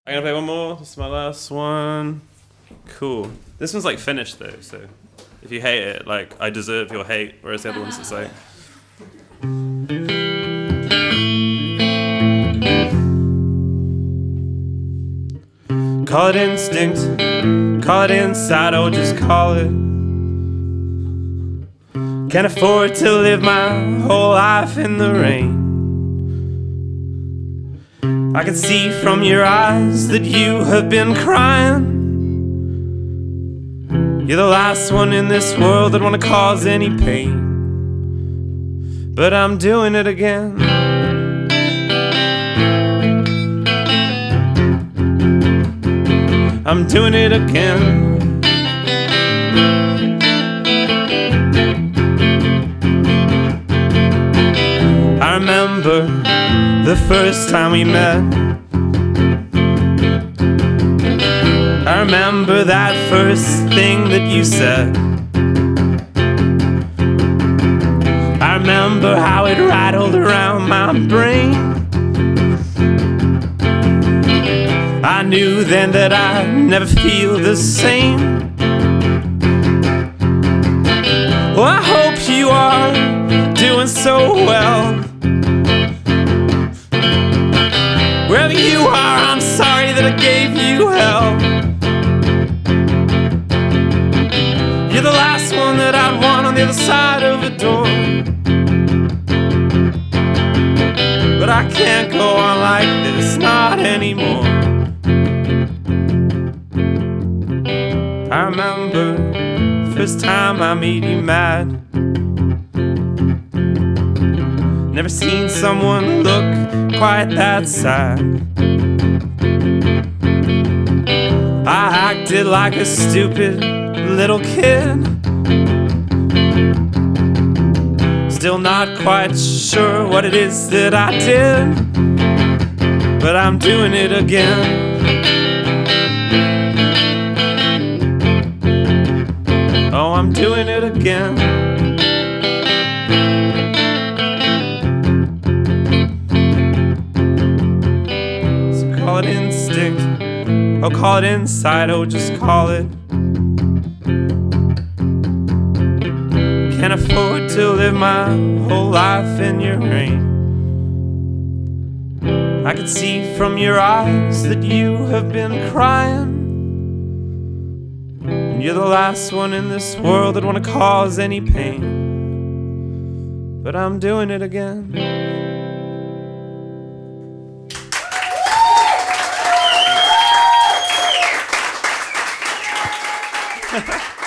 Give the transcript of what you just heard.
I'm gonna play one more. This is my last one. Cool. This one's like finished though, so if you hate it, like I deserve your hate, whereas the other ones it's like. Call it instinct, call it insight, or just call it. Can't afford to live my whole life in the rain. I can see from your eyes that you have been crying. You're the last one in this world that wanna cause any pain. But I'm doing it again. I'm doing it again. I remember the first time we met. I remember that first thing that you said. I remember how it rattled around my brain. I knew then that I'd never feel the same. Well, I hope you are doing so well. Wherever you are, I'm sorry that I gave you hell. You're the last one that I'd want on the other side of a door. But I can't go on like this, not anymore. I remember the first time I made you mad. Never seen someone look quite that sad. I acted like a stupid little kid. Still not quite sure what it is that I did. But I'm doing it again. Oh, I'm doing it again. So call it instinct, oh call it insight, oh just call it. Can't afford to live my whole life in your rain. I can see from your eyes that you have been crying. You're the last one in this world that wanna cause any pain. But I'm doing it again.